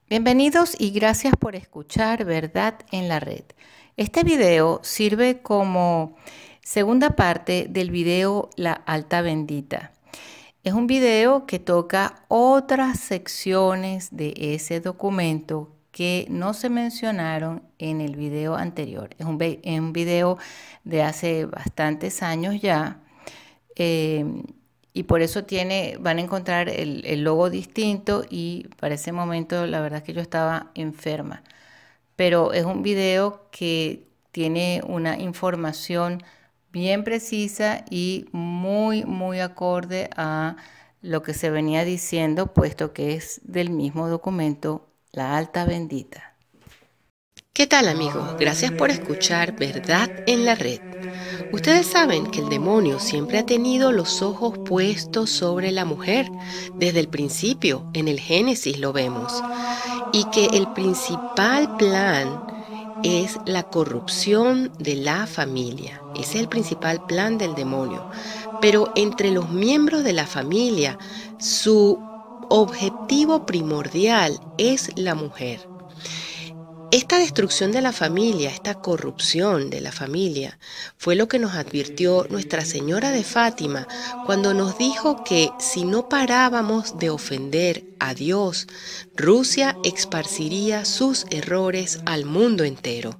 Bienvenidos y gracias por escuchar Verdad en la Red. Este video sirve como segunda parte del video La Alta Bendita. Es un video que toca otras secciones de ese documento que no se mencionaron en el video anterior. Es un video de hace bastantes años ya. Y por eso van a encontrar el logo distinto y para ese momento la verdad es que yo estaba enferma. Pero es un video que tiene una información bien precisa y muy acorde a lo que se venía diciendo, puesto que es del mismo documento, La Alta Bendita. ¿Qué tal, amigos? Gracias por escuchar Verdad en la Red. Ustedes saben que el demonio siempre ha tenido los ojos puestos sobre la mujer. Desde el principio, en el Génesis lo vemos. Y que el principal plan es la corrupción de la familia. Ese es el principal plan del demonio. Pero entre los miembros de la familia, su objetivo primordial es la mujer. Esta destrucción de la familia, esta corrupción de la familia, fue lo que nos advirtió Nuestra Señora de Fátima cuando nos dijo que si no parábamos de ofender a Dios, Rusia esparciría sus errores al mundo entero.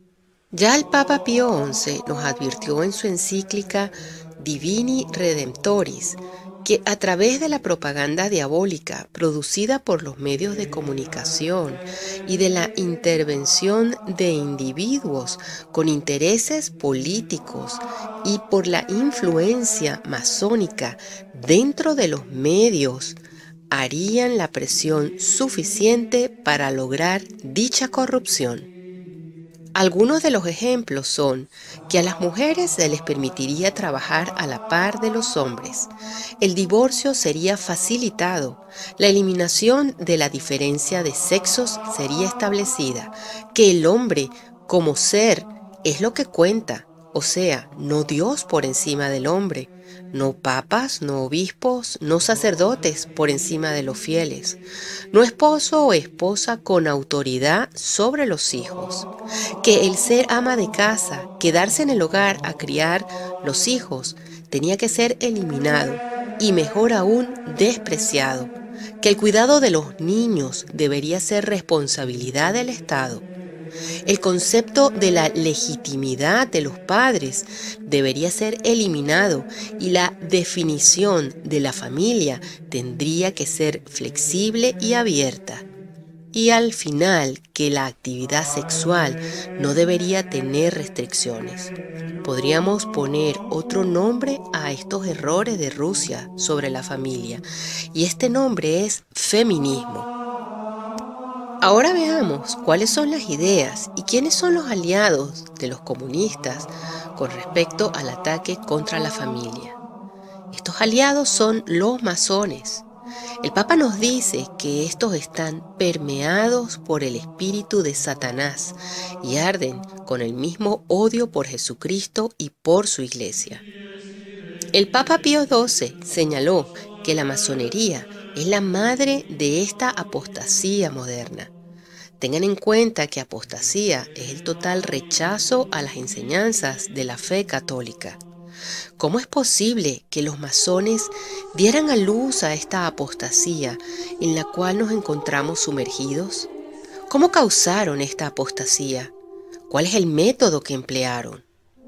Ya el Papa Pío XI nos advirtió en su encíclica Divini Redemptoris que a través de la propaganda diabólica producida por los medios de comunicación y de la intervención de individuos con intereses políticos y por la influencia masónica dentro de los medios, harían la presión suficiente para lograr dicha corrupción. Algunos de los ejemplos son que a las mujeres se les permitiría trabajar a la par de los hombres, el divorcio sería facilitado, la eliminación de la diferencia de sexos sería establecida, que el hombre como ser es lo que cuenta, o sea, no Dios por encima del hombre, no papas, no obispos, no sacerdotes por encima de los fieles, no esposo o esposa con autoridad sobre los hijos, que el ser ama de casa, quedarse en el hogar a criar los hijos, tenía que ser eliminado y mejor aún despreciado, que el cuidado de los niños debería ser responsabilidad del Estado. El concepto de la legitimidad de los padres debería ser eliminado y la definición de la familia tendría que ser flexible y abierta. Y al final, que la actividad sexual no debería tener restricciones. Podríamos poner otro nombre a estos errores de Rusia sobre la familia, y este nombre es feminismo. Ahora veamos cuáles son las ideas y quiénes son los aliados de los comunistas con respecto al ataque contra la familia. Estos aliados son los masones. El Papa nos dice que estos están permeados por el espíritu de Satanás y arden con el mismo odio por Jesucristo y por su iglesia. El Papa Pío XII señaló que la masonería es la madre de esta apostasía moderna. Tengan en cuenta que apostasía es el total rechazo a las enseñanzas de la fe católica. ¿Cómo es posible que los masones dieran a luz a esta apostasía en la cual nos encontramos sumergidos? ¿Cómo causaron esta apostasía? ¿Cuál es el método que emplearon?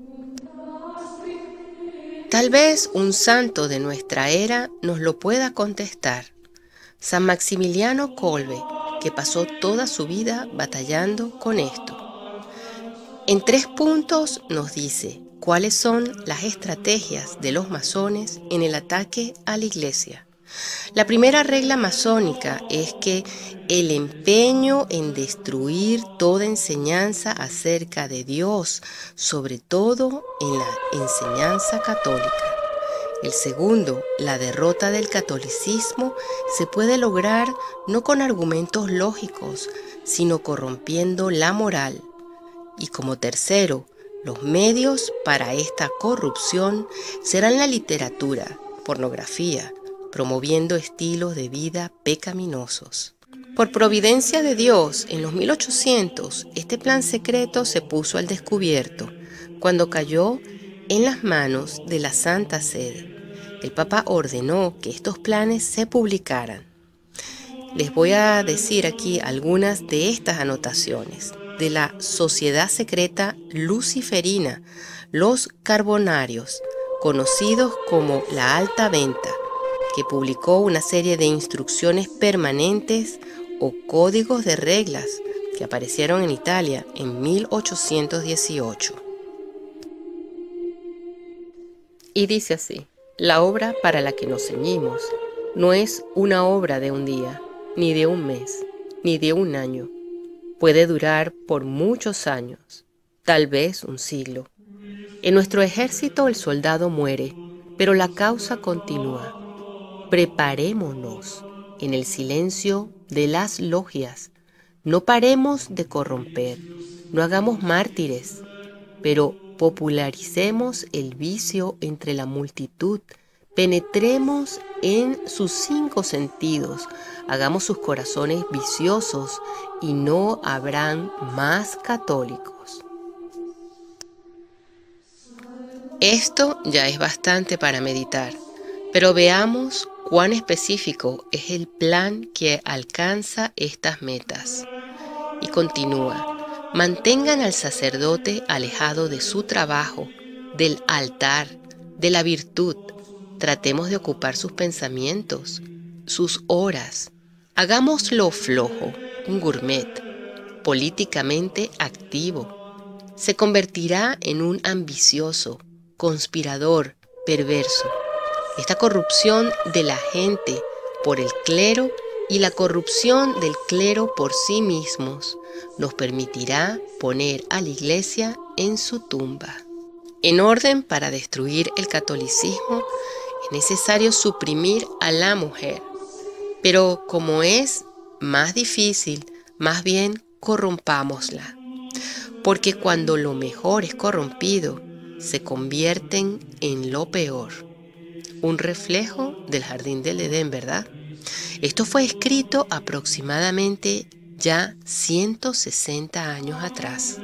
Tal vez un santo de nuestra era nos lo pueda contestar. San Maximiliano Kolbe, que pasó toda su vida batallando con esto. En 3 puntos nos dice cuáles son las estrategias de los masones en el ataque a la iglesia. La primera regla masónica es que el empeño en destruir toda enseñanza acerca de Dios, sobre todo en la enseñanza católica. El segundo, la derrota del catolicismo se puede lograr no con argumentos lógicos, sino corrompiendo la moral. Y como tercero, los medios para esta corrupción serán la literatura, pornografía, promoviendo estilos de vida pecaminosos. Por providencia de Dios, en los 1800, este plan secreto se puso al descubierto cuando cayó en las manos de la Santa Sede. El Papa ordenó que estos planes se publicaran. Les voy a decir aquí algunas de estas anotaciones de la sociedad secreta luciferina, los Carbonarios, conocidos como la Alta Venta, que publicó una serie de instrucciones permanentes o códigos de reglas que aparecieron en Italia en 1818. Y dice así: la obra para la que nos ceñimos no es una obra de un día, ni de un mes, ni de un año. Puede durar por muchos años, tal vez un siglo. En nuestro ejército el soldado muere, pero la causa continúa. Preparémonos en el silencio de las logias. No paremos de corromper, no hagamos mártires, pero popularicemos el vicio entre la multitud. Penetremos en sus 5 sentidos, hagamos sus corazones viciosos y no habrán más católicos. Esto ya es bastante para meditar, pero veamos cuán específico es el plan que alcanza estas metas. Y continúa: mantengan al sacerdote alejado de su trabajo, del altar, de la virtud. Tratemos de ocupar sus pensamientos, sus horas. Hagámoslo flojo, un gourmet, políticamente activo. Se convertirá en un ambicioso, conspirador, perverso. Esta corrupción de la gente por el clero y la corrupción del clero por sí mismos nos permitirá poner a la Iglesia en su tumba. En orden para destruir el catolicismo es necesario suprimir a la mujer, pero como es más difícil, más bien corrompámosla, porque cuando lo mejor es corrompido, se convierten en lo peor. Un reflejo del jardín del Edén, ¿verdad? Esto fue escrito aproximadamente ya 160 años atrás.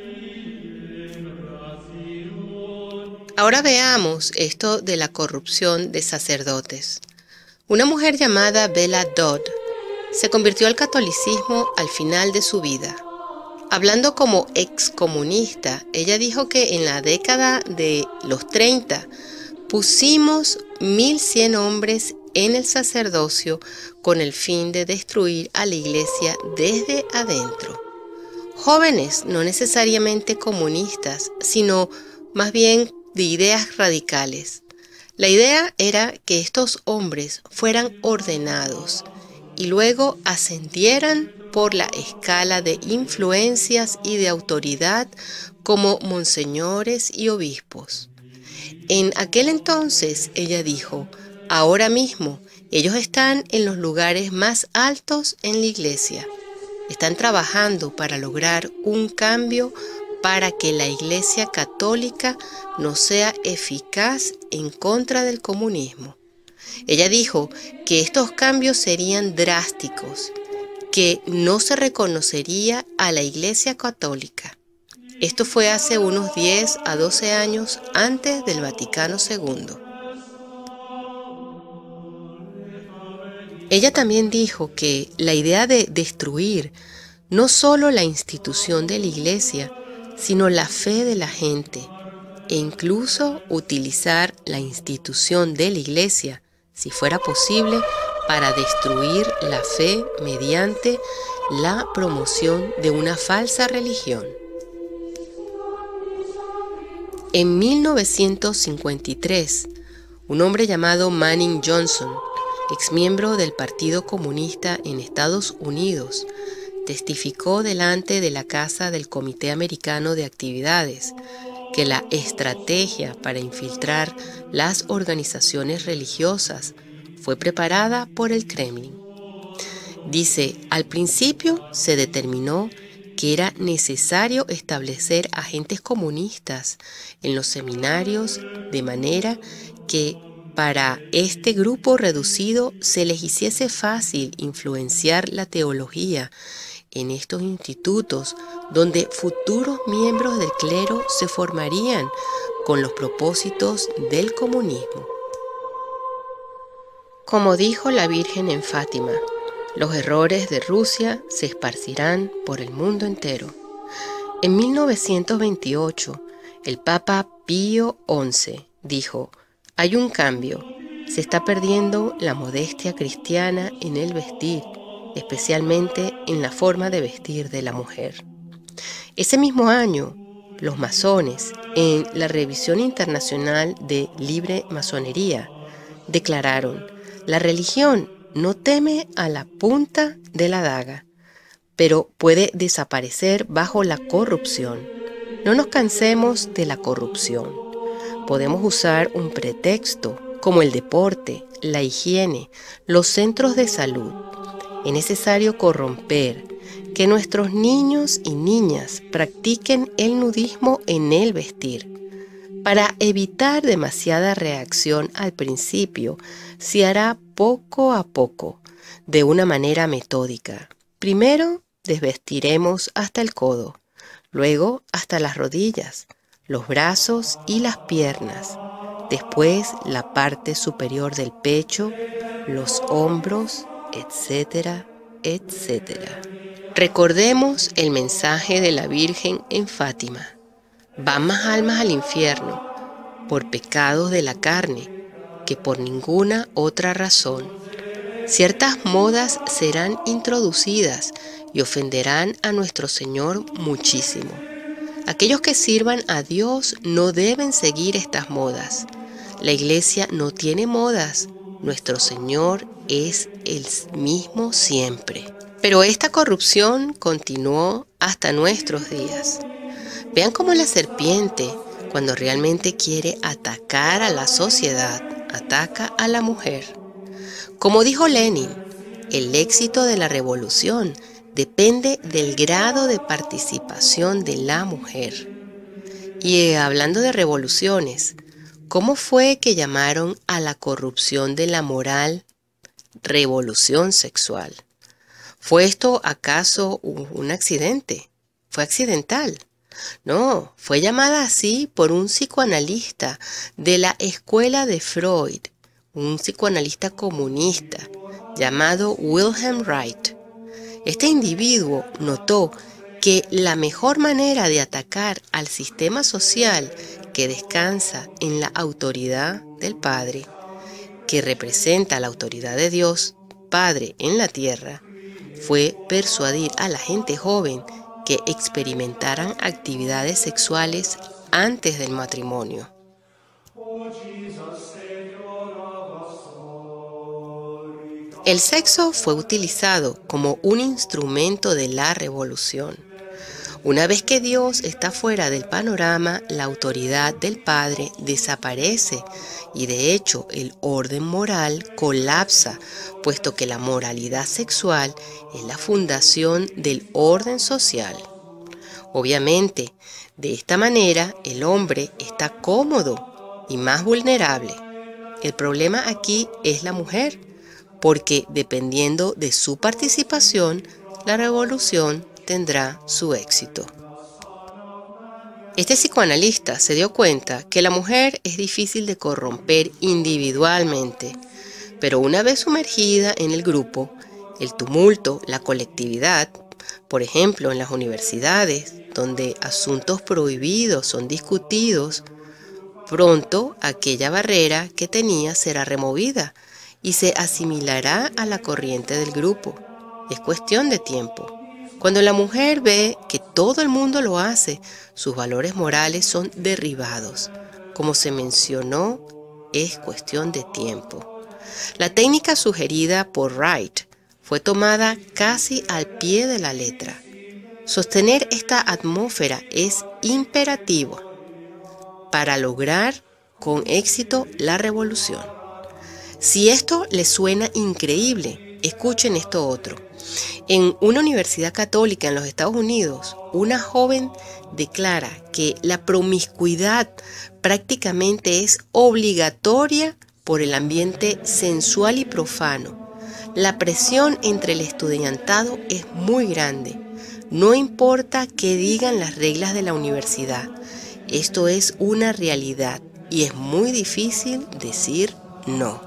Ahora veamos esto de la corrupción de sacerdotes. Una mujer llamada Bella Dodd se convirtió al catolicismo al final de su vida. Hablando como excomunista, ella dijo que en la década de los 30 pusimos 1100 hombres en el sacerdocio con el fin de destruir a la Iglesia desde adentro. Jóvenes, no necesariamente comunistas, sino más bien de ideas radicales. La idea era que estos hombres fueran ordenados y luego ascendieran por la escala de influencias y de autoridad como monseñores y obispos. En aquel entonces ella dijo: ahora mismo ellos están en los lugares más altos en la Iglesia. Están trabajando para lograr un cambio para que la Iglesia católica no sea eficaz en contra del comunismo. Ella dijo que estos cambios serían drásticos, que no se reconocería a la Iglesia católica. Esto fue hace unos 10 a 12 años antes del Vaticano II. Ella también dijo que la idea de destruir no solo la institución de la Iglesia, sino la fe de la gente, e incluso utilizar la institución de la Iglesia, si fuera posible, para destruir la fe mediante la promoción de una falsa religión. En 1953, un hombre llamado Manning Johnson, exmiembro del Partido Comunista en Estados Unidos, testificó delante de la Casa del Comité Americano de Actividades que la estrategia para infiltrar las organizaciones religiosas fue preparada por el Kremlin. Dice: al principio se determinó que era necesario establecer agentes comunistas en los seminarios de manera que para este grupo reducido se les hiciese fácil influenciar la teología en estos institutos donde futuros miembros del clero se formarían con los propósitos del comunismo. Como dijo la Virgen en Fátima, los errores de Rusia se esparcirán por el mundo entero. En 1928, el Papa Pío XI dijo: hay un cambio, se está perdiendo la modestia cristiana en el vestir, especialmente en la forma de vestir de la mujer. Ese mismo año, los masones, en la Revisión Internacional de Libre Masonería, declararon: la religión no teme a la punta de la daga, pero puede desaparecer bajo la corrupción. No nos cansemos de la corrupción. Podemos usar un pretexto como el deporte, la higiene, los centros de salud. Es necesario corromper, que nuestros niños y niñas practiquen el nudismo en el vestir. Para evitar demasiada reacción al principio, se hará poco a poco, de una manera metódica. Primero, desvestiremos hasta el codo, luego hasta las rodillas, los brazos y las piernas, después la parte superior del pecho, los hombros, etcétera, etcétera. Recordemos el mensaje de la Virgen en Fátima. Van más almas al infierno por pecados de la carne que por ninguna otra razón. Ciertas modas serán introducidas y ofenderán a nuestro Señor muchísimo. Aquellos que sirvan a Dios no deben seguir estas modas. La Iglesia no tiene modas. Nuestro Señor es el mismo siempre. Pero esta corrupción continuó hasta nuestros días. Vean cómo la serpiente, cuando realmente quiere atacar a la sociedad, ataca a la mujer. Como dijo Lenin, el éxito de la revolución depende del grado de participación de la mujer. Y hablando de revoluciones, ¿cómo fue que llamaron a la corrupción de la moral revolución sexual? ¿Fue esto acaso un accidente? ¿Fue accidental? No, fue llamada así por un psicoanalista de la escuela de Freud, un psicoanalista comunista llamado Wilhelm Reich. Este individuo notó que la mejor manera de atacar al sistema social que descansa en la autoridad del Padre, que representa la autoridad de Dios, Padre en la tierra, fue persuadir a la gente joven que experimentaran actividades sexuales antes del matrimonio. El sexo fue utilizado como un instrumento de la revolución. Una vez que Dios está fuera del panorama, la autoridad del Padre desaparece y de hecho el orden moral colapsa, puesto que la moralidad sexual es la fundación del orden social. Obviamente, de esta manera el hombre está cómodo y más vulnerable. El problema aquí es la mujer, porque dependiendo de su participación, la revolución tendrá su éxito. Este psicoanalista se dio cuenta que la mujer es difícil de corromper individualmente, pero una vez sumergida en el grupo, el tumulto, la colectividad, por ejemplo en las universidades, donde asuntos prohibidos son discutidos, pronto aquella barrera que tenía será removida y se asimilará a la corriente del grupo. Es cuestión de tiempo. Cuando la mujer ve que todo el mundo lo hace, sus valores morales son derribados. Como se mencionó, es cuestión de tiempo. La técnica sugerida por Wright fue tomada casi al pie de la letra. Sostener esta atmósfera es imperativo para lograr con éxito la revolución. Si esto les suena increíble, escuchen esto otro. En una universidad católica en los Estados Unidos, una joven declara que la promiscuidad prácticamente es obligatoria por el ambiente sensual y profano. La presión entre el estudiantado es muy grande. No importa qué digan las reglas de la universidad. Esto es una realidad y es muy difícil decir no.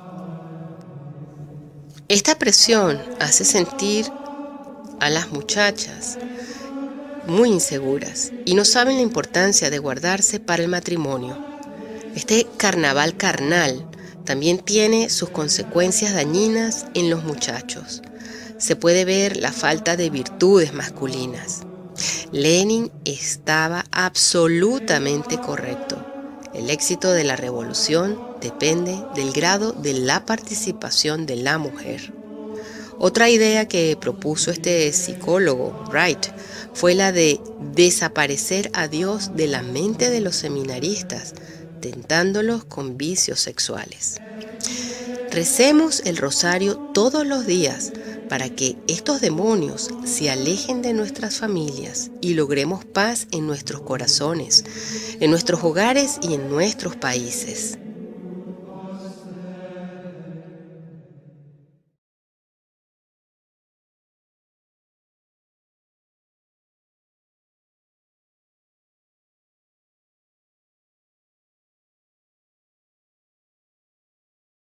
Esta presión hace sentir a las muchachas muy inseguras y no saben la importancia de guardarse para el matrimonio. Este carnaval carnal también tiene sus consecuencias dañinas en los muchachos. Se puede ver la falta de virtudes masculinas. Lenin estaba absolutamente correcto. El éxito de la revolución depende del grado de la participación de la mujer. Otra idea que propuso este psicólogo, Wright, fue la de desaparecer a Dios de la mente de los seminaristas, tentándolos con vicios sexuales. Recemos el rosario todos los días para que estos demonios se alejen de nuestras familias y logremos paz en nuestros corazones, en nuestros hogares y en nuestros países.